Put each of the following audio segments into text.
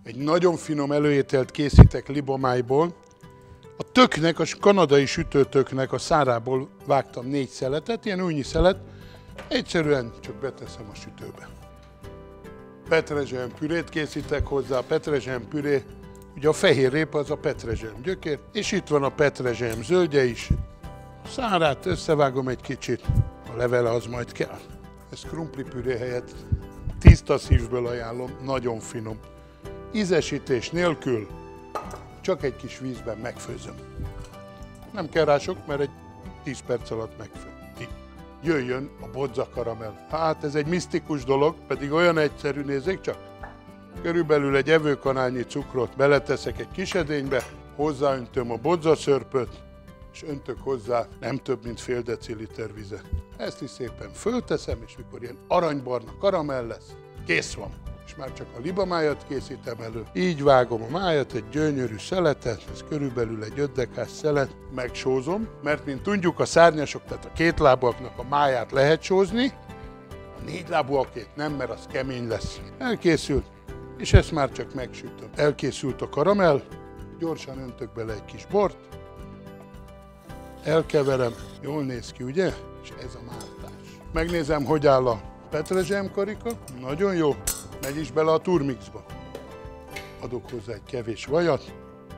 Egy nagyon finom előételt készítek libamájból. A töknek, a kanadai sütőtöknek a szárából vágtam 4 szeletet, ilyen újnyi szelet. Egyszerűen csak beteszem a sütőbe. Petrezselyem pürét készítek hozzá, a petrezselyem püré, ugye a fehér répa az a petrezselyem gyökér, és itt van a petrezselyem zöldje is. A szárát összevágom egy kicsit, a levele az majd kell. Ez krumpli püré helyett tiszta szívből ajánlom, nagyon finom. Ízesítés nélkül csak egy kis vízben megfőzöm. Nem kell rá sok, mert egy 10 perc alatt megfő. Jöjjön a bodza karamell. Hát ez egy misztikus dolog, pedig olyan egyszerű, nézzék csak. Körülbelül egy evőkanálnyi cukrot beleteszek egy kis edénybe, hozzáöntöm a bodzaszörpöt, és öntök hozzá nem több, mint fél deciliter vizet. Ezt is szépen fölteszem, és mikor ilyen aranybarna karamell lesz, kész van. És már csak a libamájat készítem elő. Így vágom a májat, egy gyönyörű szeletet, ez körülbelül egy 5 dekás szelet, megsózom, mert mint tudjuk, a szárnyasok, tehát a kétlábúaknak a máját lehet sózni, a 4 lábúakét nem, mert az kemény lesz. Elkészült, és ezt már csak megsütöm. Elkészült a karamell, gyorsan öntök bele egy kis bort, elkeverem, jól néz ki, ugye? És ez a mártás. Megnézem, hogy áll a petrezselyem karika, nagyon jó. Megy is bele a turmixba. Adok hozzá egy kevés vajat.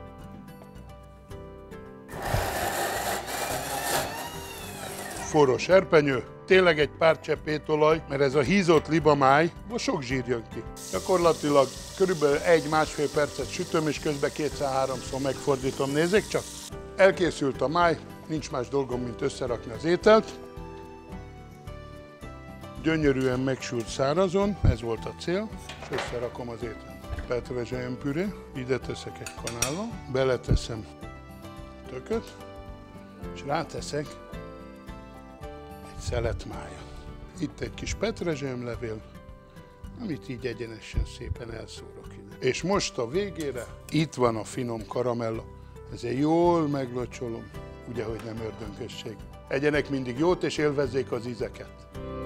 Forró serpenyő, tényleg egy pár csepp étolaj, mert ez a hízott libamáj, most sok zsír jön ki. Gyakorlatilag körülbelül 1-1,5 percet sütöm, és közben 2-3-szor megfordítom. Nézzék csak! Elkészült a máj, nincs más dolgom, mint összerakni az ételt. Gyönyörűen megsült szárazon, ez volt a cél, és összerakom az ételt. Petrezselyem püré, ide teszek egy kanállal, beleteszem a tököt, és ráteszek egy szelet májat. Itt egy kis petrezselyemlevél, amit így egyenesen szépen elszórok ide. És most a végére itt van a finom karamella. Ezzel jól meglocsolom, ugye, hogy nem ördöngösség. Egyenek mindig jót, és élvezzék az ízeket.